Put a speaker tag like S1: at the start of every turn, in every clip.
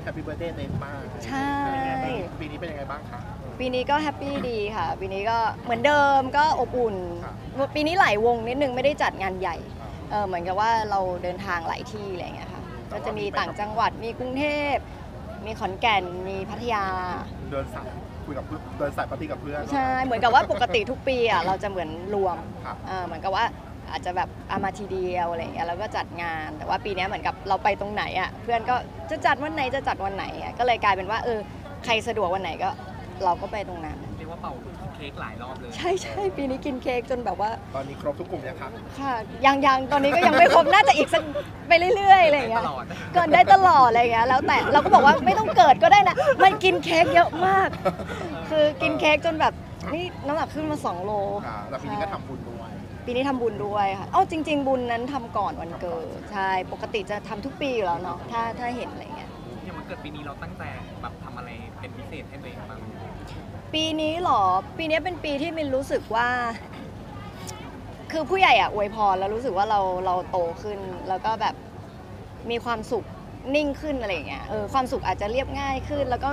S1: แฮปปี้เบิร์ธเดย์เต็มมาก
S2: ใช่
S1: ปีนี้เป็นยังไงบ้างคะ
S2: ปีนี้ก็แฮปปี้ดีค่ะปีนี้ก็เหมือนเดิมก็อบอุ่นปีนี้หลายวงนิดนึงไม่ได้จัดงานใหญ่เหมือนกับว่าเราเดินทางหลายที่อะไรอย่างเงี้ยค่ะก็จะมีต่างจังหวัดมีกรุงเทพมีขอนแก่นมีพัทยา
S1: เดินสายคุยกับเดินสายปาร์ตี้กับเพื่อน
S2: ใช่เหมือนกับว่าปกติทุกปีอ่ะเราจะเหมือนรวมเหมือนกับว่าอาจจะแบบมาทีเดียวอะไรอย่างเงี้ยแล้วก็จัดงานแต่ว่าปีนี้เหมือนกับเราไปตรงไหนอ่ะเพื่อนก็จะจัดวันไหนจะจัดวันไหนอ่ะก็เลยกลายเป็นว่าใครสะดวกวันไหนก็เราก็ไปตรงนั้น
S3: เรียกว่าเป่าเค้กหลายรอบเลย
S2: ใช่ใช่ปีนี้กินเค้กจนแบบว่า
S1: ตอนนี้ครบทุกกลุ่มยังครับ
S2: ค่ะยังตอนนี้ก็ยังไม่ครบน่าจะอีกสักไปเรื่อยๆอะไรอย่างเงี้ยเกินได้ตลอดอะไรอย่างเงี้ยแล้วแต่เราก็บอกว่าไม่ต้องเกิดก็ได้นะมันกินเค้กเยอะมากคือกินเค้กจนแบบนี่น้ำหนักขึ้นมา2 โล
S1: แล้วปีนี้ก็ทำบุญด้วย
S2: ปีนี้ทำบุญด้วยค่ะจริงๆบุญนั้นทำก่อนวันเกิดใช่ปกติจะทำทุกปีอยู่แล้วเนาะถ้าเห็นอะไรเงี้ย
S3: อย่างวันเกิดปีนี้เราตั้งใจแบบทำอะไรเป็นพิเศษให้ตัวเองบ้าง
S2: ปีนี้หรอปีนี้เป็นปีที่มินรู้สึกว่าคือผู้ใหญ่อวยพรแล้วรู้สึกว่าเราโตขึ้นแล้วก็แบบมีความสุขนิ่งขึ้นอะไรอย่างเงี้ยความสุขอาจจะเรียบง่ายขึ้นแล้วก็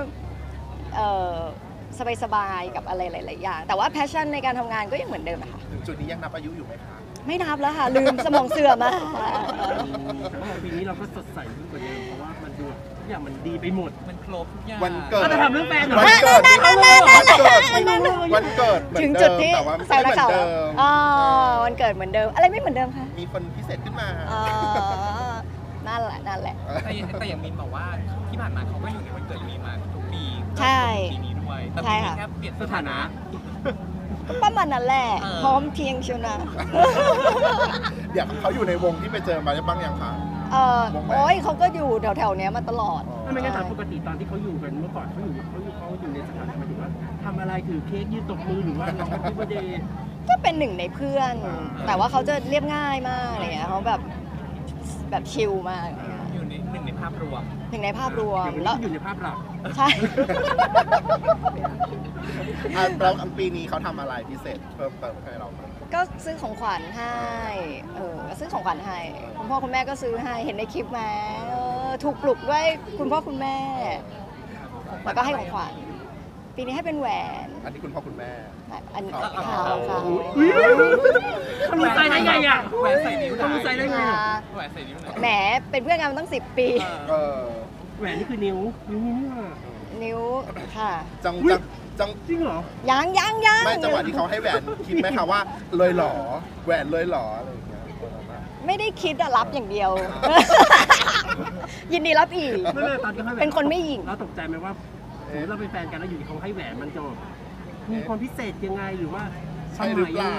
S2: สบายๆกับอะไรหลายๆอย่างแต่ว่าแพชชั่นในการทำงานก็ยังเหมือนเดิมค่ะ
S1: ถึงจุดนี้ยังนับอายุอยู่ไหมคะ
S2: ไม่นับแล้วค่ะลืมสมองเสื่อมมา
S4: ปีนี้เราก็สดใสขึ้นกว่าเดิมเพราะว่ามันดูทุกอย่างมันดีไปหมด
S3: มันครบทุกอย่าง
S1: วันเกิด
S4: จะทำเรื่องแฟนเหรอ
S1: วันเกิด
S2: ถึงจุดที่ใส่ละเก่าวันเกิดเหมือนเดิมอะไรไม่เหมือนเดิมคะ
S1: มีคนพิเศษขึ้นมา
S2: นั่นแหละ
S3: แต่อย่างมินบอกว่าที่ผ่านมาเขาก็อยู่ในวันเกิดมีมาทุกปี
S2: ใช่
S3: ปีนี้ด้วยแต่ปีนี้แค่เปลี่ยนสถานะ
S2: ก็ประมาณนั้นแหละพร้อมเพียงเชียวนะ
S1: เดี๋ยวเขาอยู่ในวงที่ไปเจอมาได้บ้างยังคะ
S2: โอ้ยเขาก็อยู่แถวๆนี้มาตลอด
S4: ไม่งั้นถามปกติตอนที่เขาอยู่กันเมื่อก่อนเขาอยู่ในสถานะหมายถึงว่าทำอะไรถือเค้กยืนตบมือหรือว่าร้องแฮปปี้เบิร์ธเดย์
S2: ก็เป็นหนึ่งในเพื่อนแต่ว่าเขาจะเรียบง่ายมากอะไรเงี้ยเขาแบบชิลมาก
S3: อยู่ในหนึ่งในภาพรวม
S2: แล้ว
S4: อยู่ในภาพหลัก
S2: ใช่
S1: แล้วปีนี้เขาทำอะไรพิเศษเพิ่มเติมให้เรา
S2: ก็ซื้อของขวัญให้ซื้อของขวัญให้คุณพ่อคุณแม่ก็ซื้อให้เห็นในคลิปมาถูกปลุกด้วยคุณพ่อคุณแม่แล้วก็ให้ของขวัญปีนี้ให้เป็นแหวน
S1: อันนี้คุณพ่อคุณแม่
S2: อันค่ะ
S4: ทำรู้ใจได้ไงอ่ะ
S3: แหวนใส่นิ้ว
S4: ทำรู้ใจได้ไง
S3: แหวนใส่นิ้ว
S2: แหมเป็นเพื่อนกันมาตั้ง10 ปี
S4: แหวนนี่คือนิ้ว
S2: ค่ะ
S4: จังจริงเหรอ
S2: ยัง
S1: ไม่จังหวะที่เขาให้แหวนคิดไหมคะว่าเลยหรอแหวนเลยหรออะไรอย่างเงี้ย
S2: ไม่ได้คิดรับอย่างเดียวยินดีรับอีกเป็นคนไม่หยิ่ง
S4: เราตกใจไหมว่าเราเป็นแฟนกันแล้วอยู่ดีเขาให้แหวนมันจะมีความพิเศษยังไงหรือว่า
S1: ใช่หรือเปล่า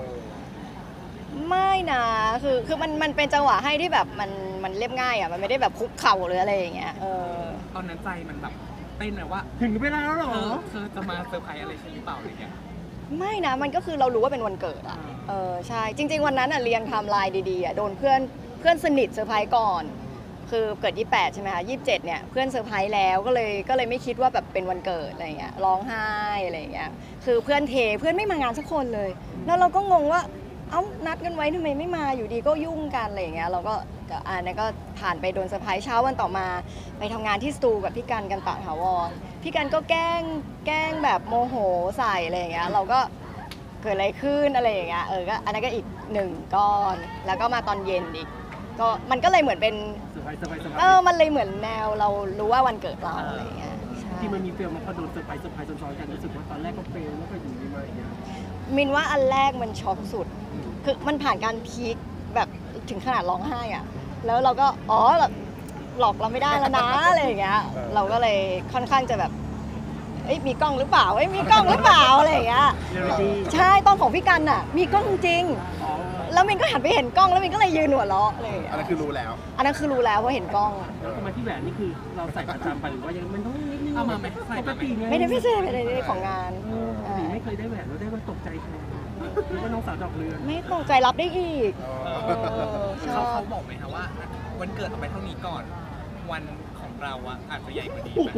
S2: ไม่นะคือมันเป็นจังหวะให้ที่แบบมันเรียบง่ายอ่ะมันไม่ได้แบบคุกเข่าหรืออะไรอย่างเงี้ย
S3: ตอนนั้นใจมันแบบเต้นเลยว่า
S4: ถึงเวลาแล้วเหรอ
S3: เธอจะมาเซอร์ไพรส์อะไรฉันหรือเปล่าอะไรเงี้ย
S2: ไม่นะมันก็คือเรารู้ว่าเป็นวันเกิดอ่ะใช่จริงๆวันนั้นอ่ะเรียงไทม์ไลน์ดีๆอ่ะโดนเพื่อนสนิทเซอร์ไพรส์ก่อนคือเกิด28ใช่ไหมคะ27เนี่ยเพื่อนเซอร์ไพรส์แล้วก็เลยไม่คิดว่าแบบเป็นวันเกิดอะไรเงี้ยร้องไห้อะไรเงี้ยคือเพื่อนไม่มางานสักคนเลยแล้วเราก็งงว่านัดกันไว้ทำไมไม่มาอยู่ดีก็ยุ่งกันอะไรเงี้ยเราก็อันนั้นก็ผ่านไปโดนเซอร์ไพรส์เช้าวันต่อมาไปทำงานที่สตูกับพี่กันตะถาวรพี่กันก็แกล้งแบบโมโหใส่อะไรเงี้ยเราก็เกิดอะไรขึ้นอะไรอย่างเงี้ยก็อันนั้นก็อีก1 ก้อนแล้วก็มาตอนเย็นอีกก็มันก็เลยเหมือนเป็นมันเลยเหมือนแนวเรารู้ว่าวันเกิดเราอะไรเงี้ย
S4: ที่มันมีเฟลมันพอโดนเซอร์ไพรส์ซ้อนๆกันรู้สึกว่าตอนแรกก็เฟลแล้วก็อยู่ดีมาอย่างเงี้ย
S2: มินว่าอันแรกมันช็อกสุดคือมันผ่านการพีคแบบถึงขนาดร้องไห้อ่ะแล้วเราก็หลอกเราไม่ได้แล้วนะอะไรอย่างเงี้ยเราก็เลยค่อนข้างจะแบบมีกล้องหรือเปล่ามีกล้องหรือเปล่าอะไรอย่างเงี้ยใช่ต้องของพี่กันอ่ะมีกล้องจริงแล้วมินก็หันไปเห็นกล้องแล้วมินก็เลยยืนหัวเราะอะไรอย่างเงี้ย
S1: อันนั้นคือรู้แล้ว
S2: เพราะเห็นกล้อง
S4: ทำไมที่แหวนนี่คือเราใส่ประจำไปหรือว่ายังมันต้องนิดนึง
S3: เอามาไหม
S4: ปกติ
S2: ไม่ได้พิเศษอะไรของงาน
S4: ไม่เคยได้แหวนแล้วได้มันตกใจแทนหรือว่าน้องสาวดอกเรือน
S2: ไม่ตกใจรับได้อีก
S3: เขาบอกไหมคะว่าวันเกิดเอาไปเท่านี้ก่อนวันของเราอะอาจจะใหญ่กว่านี้ไหม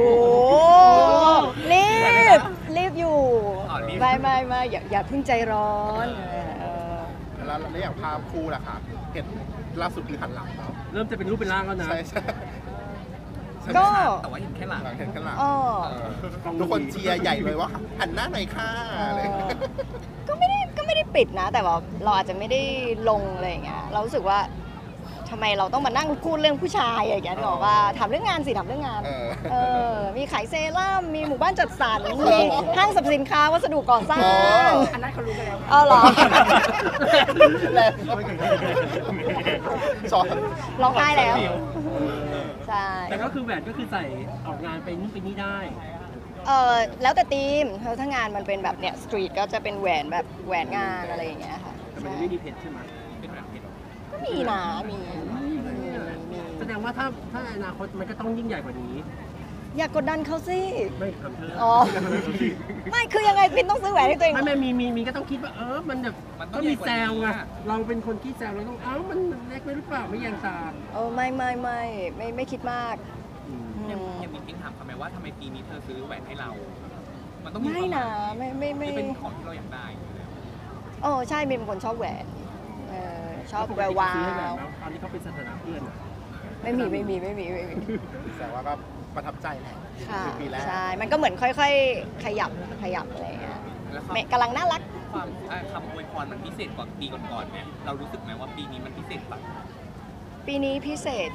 S2: รีบอยู่ไม่อย่าเพิ่งใจร้อน
S1: แล้วอย่างภาพคู่ล่ะครับเห็นล่าสุดคือหันหลัง
S4: เริ่มจะเป็นรูปเป็นร่างแล้วนะ
S1: ใช่
S2: ก็
S3: แต่ว่าเห็นแค่หลัง
S1: หลังเห็นกันหลัง
S2: อ๋อ
S1: ทุกคนเชียร์ใหญ่เลยว่าหันหน้าหน่อยค่ะอะไรอย่างเงี้ย
S2: ก็ไม่ได้ปิดนะ แต่ว่าเราอาจจะไม่ได้ลงอะไรอย่างเงี้ยเรารู้สึกว่าทำไมเราต้องมานั่งพูดเรื่องผู้ชายอย่างเงี้ยนึกออกว่าทำเรื่องงานสิทำเรื่องงาน
S1: เออ
S2: มีขายเซรั่มมีหมู่บ้านจัดสรรมีห้างสรรพสินค้าวัสดุก่อสร้าง
S5: อันนั้นเขารู้กันแล้ว
S2: อ๋อเหรอ
S1: แรงสอน
S2: ร้องไห้แล้วใช่
S4: แต่ก็คือแหวนก็คือใส่ออกงานไปนู่นไปนี่ได้
S2: แล้วแต่ทีมถ้างานมันเป็นแบบเนี่ยสตรีทก็จะเป็นแหวนแบบแหวนงานอะไรอย่างเงี้ยค่ะ
S4: แต่มันไม่มีเพชรใช่ไหม
S3: เป็นแบบเพชร
S2: ก็มีนะมี
S4: แสดงว่าถ้าในอนาคตมันก็ต้องยิ่งใหญ่กว่านี้
S2: อย่ากกดดันเขาสิ
S4: ไม่ทำเธอ
S2: อ๋อ ไม่คือยังไงปินต้องซื้อแหวนให้ตัวเอง
S4: ไม่มีก็ต้องคิดว่ามันแบบก็มีแซวไงเราเป็นคนขี้แซวเราต้องมันเล็กไปหรือเปล่าไม่แยงตาม
S2: ไม่คิดมาก
S3: ยังมีปิ๊งถามทำไมว่าทำไมปีนี้เธอซื้อแหวนให้เรา มันต้องมี
S2: ไม่นะ
S3: ควาหาย
S2: ไม่
S3: หรือเป็นของที่เราอยากได้อยู่แล้ว
S2: โอ้ใช่มินเป็นคนชอบแหวนชอบแวววา
S4: ซื้อให้แบบ
S2: ว
S4: ตอนนี้เขาเป็นสถานะเพื่อนอะ
S2: ไม่มี
S1: แต่ว่าก็ประทับใจแหละ
S2: ค่ะ
S1: คือปีแรก
S2: ใช่มันก็เหมือนค่อยๆขยับอะไรอย่างเงี้ย
S3: แล้ว
S2: กำลังน่ารัก
S3: ความคำอวยพรมันพิเศษกว่าปีก่อนๆไหมเรารู้สึกไหมว่าปีนี้มันพิเศษกว่า
S2: ปีนี้พิเศษ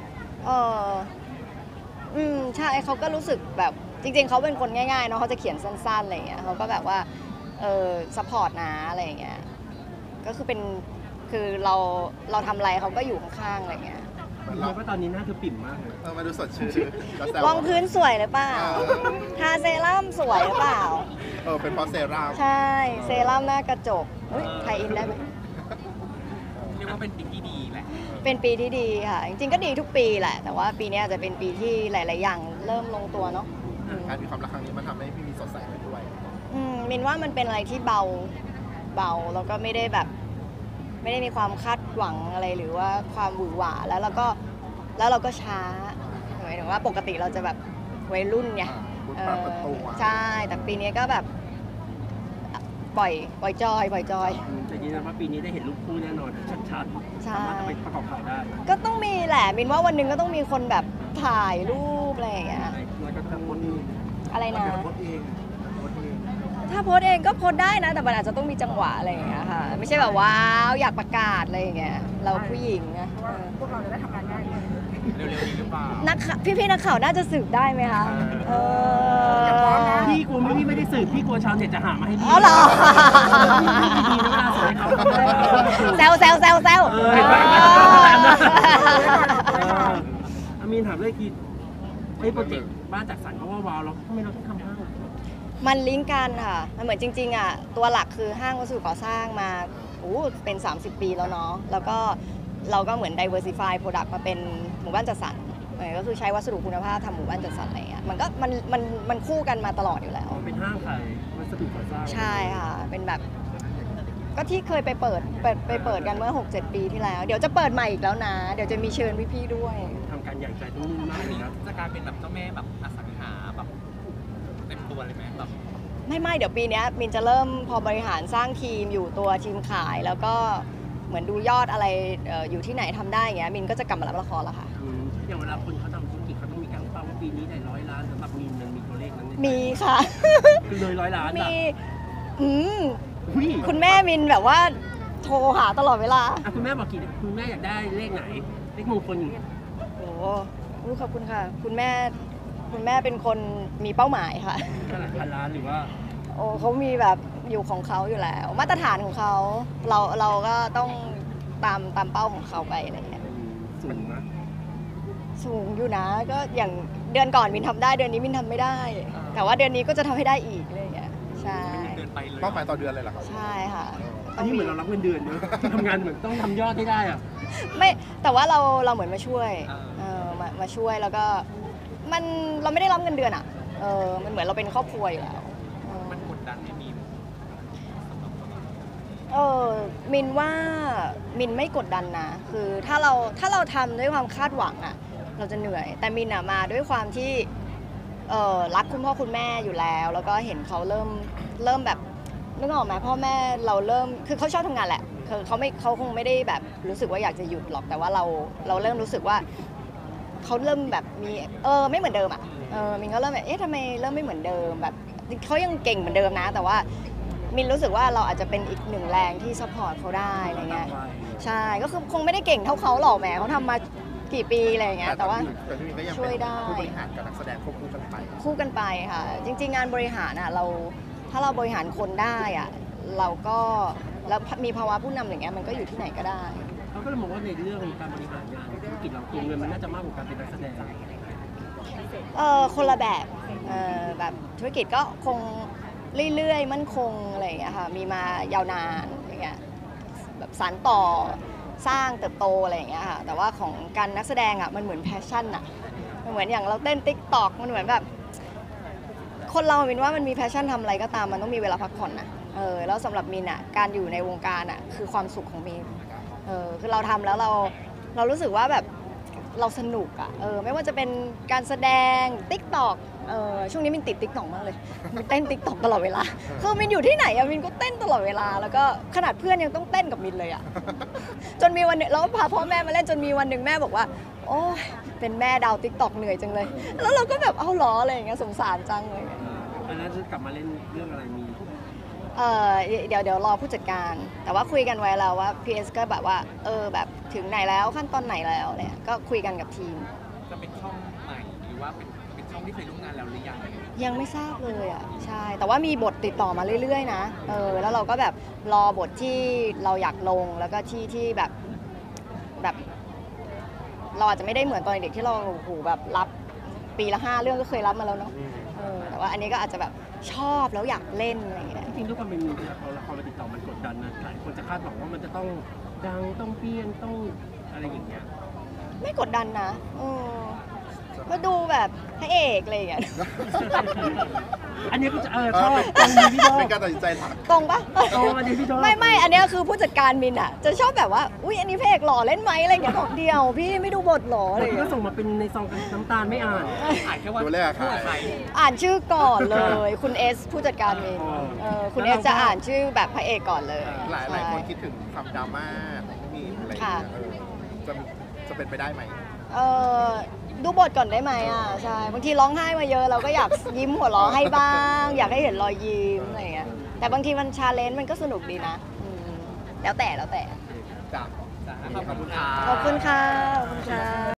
S2: ใช่เขาก็รู้สึกแบบจริงๆเขาเป็นคนง่ายๆเนาะเขาจะเขียนสั้นๆอะไรอย่างเงี้ยเขาก็แบบว่าซัพพอร์ตนะอะไรอย่างเงี้ยก็คือเราทำอะไรเขาก็อยู่ข้างๆอะไรอย่างเงี้ย
S1: เหมือน
S4: เพ
S1: เรา
S4: ราะว่าตอนนี้หน้าเธอปิ่มมากเลย
S1: มาดูสดชื่นก็แซว
S2: รองพื้นสวยหรือเปล่า ทาเซรั่มสวยหรือเปล่า
S1: เป็นเพราะเซรั่ม
S2: ใช่เซรั่มหน้ากระจกไทยอินได้ไหม
S3: เรียกว่าเป็นปีที่ดีแหละ
S2: เป็นปีที่ดีค่ะ จริงๆก็ดีทุกปีแหละ แต่ว่าปีนี้อาจจะเป็นปีที่หลายๆอย่างเริ่มลงตัวเนาะ
S1: การมีความรักครั้งนี้มันทำให้พี่มีสดใสไปด้วย
S2: มินว่ามันเป็นอะไรที่เบาแล้วก็ไม่ได้แบบไม่ได้มีความคาดหวังอะไรหรือว่าความหวือหวาแล้วเราก็ช้าหมายถึงว่าปกติเราจะแบบวัยรุ่นไง
S1: พูดปรับประตู
S2: ใช่แต่ปีนี้ก็แบบปล่อยจอย
S4: แต่ยืนยันว่าปีนี้ได้เห็นรูปคู่แน่นอนชัดๆ
S2: ใช่
S4: สามารถเอาไปประกอบข่าวได้
S2: ก็ต้องมีแหละมินว่าวันหนึ่งก็ต้องมีคนแบบถ่ายรูปอะไรอย่างเงี้ย
S4: แล้วก็ทั้งหมด
S2: อะไรนะ
S1: โพสเองโพสเอง
S2: ถ้าโพสต์เองก็โพสต์ได้นะ แต่มันอาจจะต้องมีจังหวะอะไรอย่างเงี้ยค่ะ ไม่ใช่แบบว้าวอยากประกาศอะไรอย่างเงี้ยเราผู้หญิงนะ
S5: เพราะว่าพวกเราจะได้ทำงานง่ายขึ้น
S3: เร็วๆนี้หรือเปล่า
S2: พี่นักข่าวน่าจะสืบได้ไหมคะ
S5: อย่าฟ้องนะ
S4: พี่กลัวไม่ได้สืบพี่กลัวชาวเน็ตจะหามาให้พี่
S2: อ๋อเหรอ
S4: ดีๆนะเวลาสวยเขา
S2: แซว
S4: เห็นไหมอามีนถามเลยกี่โปรเจกต์บ้านจัดสรรเขาว่าวาวแล้วทำไมเราต้องทำห้าง
S2: มันลิงก์กันค่ะ มันเหมือนจริงๆอ่ะตัวหลักคือห้างวัสดุก่อสร้างมาเป็น 30 ปีแล้วเนาะแล้วก็เราก็เหมือน diversify product มาเป็นหมู่บ้านจัดสรรก็คือใช้วัสดุคุณภาพทำหมู่บ้านจัดสรรอะไรเงี้ยมันก็มันคู่กันมาตลอดอยู่แล้ว
S4: เป็นห้างขายวัสดุก่อสร้าง
S2: ใช่ค่ะเป็นแบบก็ที่เคยไปเปิดกันเมื่อ 6-7 ปีที่แล้ว เดี๋ยวจะเปิดใหม่อีกแล้วนะ เดี๋ยวจะมีเชิญพี่ๆด้วย
S4: ทำการใหญ่ใจต้องนุ่นมาก
S3: อัน
S4: เลย
S3: นี้
S4: นะ
S3: จะกลายเป็นแบบเจ้าแม่แบบอสังหาแบบเต็มตัวเลยไหมแบบ
S2: ไม่เดี๋ยวปีเนี้ยมินจะเริ่มพอบริหารสร้างทีมอยู่ตัวทีมขาย แล้วก็เหมือนดูยอดอะไรอยู่ที่ไหนทำได้อย่างเงี้ยมินก็จะกลับมารับละครแล้วค่ะ
S4: อย่างเวลาคนเขาทำธุรกิจเขาต้องมีการเป้าว่าปีนี้ได้100 ล้านสำหรับมีนมันมีตัวเลขนั้น
S2: มีค่ะ
S4: คือเลย100 ล้าน
S2: มี
S4: อ่ะ
S2: คุณแม่มินแบบว่าโทรหาตลอดเวลา
S4: คุณแม่บอกคุณแม่อยากได้เลขไหนเลขมงคล
S2: โอ้ขอบคุณค่ะ คุณแม่เป็นคนมีเป้าหมายค่ะ
S4: เท่าไหร่พันล้านหรือว่า
S2: โอ้เขามีแบบอยู่ของเขาอยู่แล้ว มาตรฐานของเขาเราก็ต้องตามเป้าของเขาไปอะไรอย่างเงี้ย
S4: สูงนะ
S2: สูงอยู่นะก็อย่างเดือนก่อนมินทำได้เดือนนี้มินทำไม่ได้ แต่ว่าเดือนนี้ก็จะทำให้ได้อีกอะไรอย่างเงี้ยใช่
S3: เดินไปเลย
S1: เป้าหมายต่อเดือนเลยเหรอครับ
S2: ใช่ค่ะ
S4: อันนี้เหมือนเรารับเงินเดือนเนอะทำงานเหมือนต้องทำยอดให้ได้อ่ะ
S2: ไม่แต่ว่าเราเหมือนมาช่วยมาช่วยแล้วก็เราไม่ได้รับเงินเดือนอ่ะมันเหมือนเราเป็นครอบครัวอยู่แล้ว
S3: มันกดดันไม่มี
S2: มินว่ามินไม่กดดันนะคือถ้าเราทำด้วยความคาดหวังอ่ะเราจะเหนื่อย แต่มินอ่ะมาด้วยความที่รักคุณพ่อคุณแม่อยู่แล้ว แล้วก็เห็นเขาเริ่มแบบนึกออกไหมพ่อแม่เราเริ่มคือเขาชอบทำงานแหละคือเขาคงไม่ได้แบบรู้สึกว่าอยากจะหยุดหรอกแต่ว่าเราเริ่มรู้สึกว่าเขาเริ่มแบบมีไม่เหมือนเดิมอ่ะมินก็เริ่มแบบทำไมเริ่มไม่เหมือนเดิมแบบเขายังเก่งเหมือนเดิมนะแต่ว่ามินรู้สึกว่าเราอาจจะเป็นอีกหนึ่งแรงที่ซัพพอร์ตเขาได้อะไรเงี้ยใช่ก็คือคงไม่ได้เก่งเท่าเขาหรอกแหมเขาทำมากี่ปีอะไรเงี้ยแต่ว่า
S1: พี่มินก็ยัง
S2: ช่วยได้
S1: เป็นผู้บริหารกับนักแสดงควบคู่กันไป
S2: คู่กันไปค่ะจริง ๆ งานบริหารอ่ะถ้าเราบริหารคนได้อ่ะเราก็แล้วมีภาวะผู้นำอย่างเงี้ยมันก็อยู่ที่ไหนก็ได้
S4: เขาก็เลยมองว่าในเรื่องการบริหารงานธุรกิจเราตัวเงินมันน่าจะมากกว่าการเป็นนักแสดง
S2: คนละแบบแบบธุรกิจก็คงเรื่อยๆมั่นคงอะไรอย่างเงี้ยค่ะมีมายาวนานอย่างเงี้ยแบบสานต่อสร้างเติบโตอะไรอย่างเงี้ยค่ะแต่ว่าของการนักแสดงอ่ะมันเหมือนแพชชั่นอ่ะมันเหมือนอย่างเราเต้น TikTok มันเหมือนแบบคนเรามินว่ามันมีแพชชั่นทำอะไรก็ตามมันต้องมีเวลาพักผ่อนนะแล้วสำหรับมินอ่ะการอยู่ในวงการอ่ะคือความสุขของมินคือเราทำแล้วเรารู้สึกว่าแบบเราสนุกอ่ะไม่ว่าจะเป็นการแสดง TikTok ช่วงนี้มินติด TikTok มากเลยมินเต้น TikTok ตลอดเวลาคือมินอยู่ที่ไหนอะมินก็เต้นตลอดเวลาแล้วก็ขนาดเพื่อนยังต้องเต้นกับมินเลยอะ จนมีวันหนึงแล้วพาพ่อแม่มาเล่นจนมีวันหนึ่งแม่บอกว่าโอ้ยเป็นแม่ดาว TikTok เหนื่อยจังเลยแล้วเราก็แบบเอาล้ออะไรอย่างเงี้ยสงสารจังเลย
S4: อันนั้นจะกลับมาเล่นเรื่องอะไรมี
S2: เดี๋ยวรอผู้จัดการ แต่ว่าคุยกันไว้แล้วว่า PS ก็แบบว่าแบบถึงไหนแล้วขั้นตอนไหนแล้วเนี่ยก็คุยกันกับทีม
S3: จะเป็นช่องใหม่หรือว่าเป็นช่องที่เคยร่วมงานแล้วหรือยัง
S2: ยังไม่ทราบเลยอ่ะใช่แต่ว่ามีบทติดต่อมาเรื่อยๆนะแล้วเราก็แบบรอบทที่เราอยากลงแล้วก็ที่แบบเราอาจจะไม่ได้เหมือนตอนเด็กที่เราโอ้โหแบบรับปีละ5 เรื่องก็เคยรับมาแล้วเนาะแต่ว่าอันนี้ก็อาจจะแบบชอบแล้วอยากเล่นอะไรอย่างเงี้ย
S4: จริงๆด้วยความเป็นละครมาติดต่อมันกดดันนะหลายคนจะคาดหวังว่ามันจะต้องดังต้องเปรี้ยงต้องอะไรอย่างเงี้ย
S2: ไม่กดดันนะก็ดูแบบพระเอกอะไรอย่างเงี้ย
S4: อันนี้ก็จะชอบตรงนี้พี่โด
S1: เป็นการตัดสินใจหลัก
S2: ตรงปะ
S4: อันนี้พี่โด
S2: ไม่อันเนี้ยคือผู้จัดการมินอ่ะจะชอบแบบว่าอุ้ยอันนี้พระเอกหล่อเล่นไหมอะไรอย่างเงี้ยบอกเดียวพี่ไม่ดูบทหรออะไรอย่าง
S4: พี่ก็
S2: เงี้ย
S4: ส่งมาเป็นในซองกับน้ำตาลไม่อ่าน
S3: อ่านแค่ว่า
S1: ตัวแรกค่ะ
S3: คู่กับใคร
S2: อ่านชื่อก่อนเลยคุณเอสผู้จัดการมินคุณเอสจะอ่านชื่อแบบพระเอกก่อนเลย
S1: หลายคนคิดถึงความดราม่าของพี่มีนอะไรอย่างเงี้ยจะเป็นไปได้ไหม
S2: ดูบทก่อนได้ไหมใช่บางทีร้องไห้มาเยอะเราก็อยากยิ้มหัวเราะให้บ้าง อยากให้เห็นรอยยิ้มอะไรอย่างเงี้ยแต่บางทีมันชาเลนจ์มันก็สนุกดีนะแล้วแต่
S1: จ้ะ
S3: ขอบคุณค่ะ
S2: ขอบคุณค่ะขอบคุณค่ะ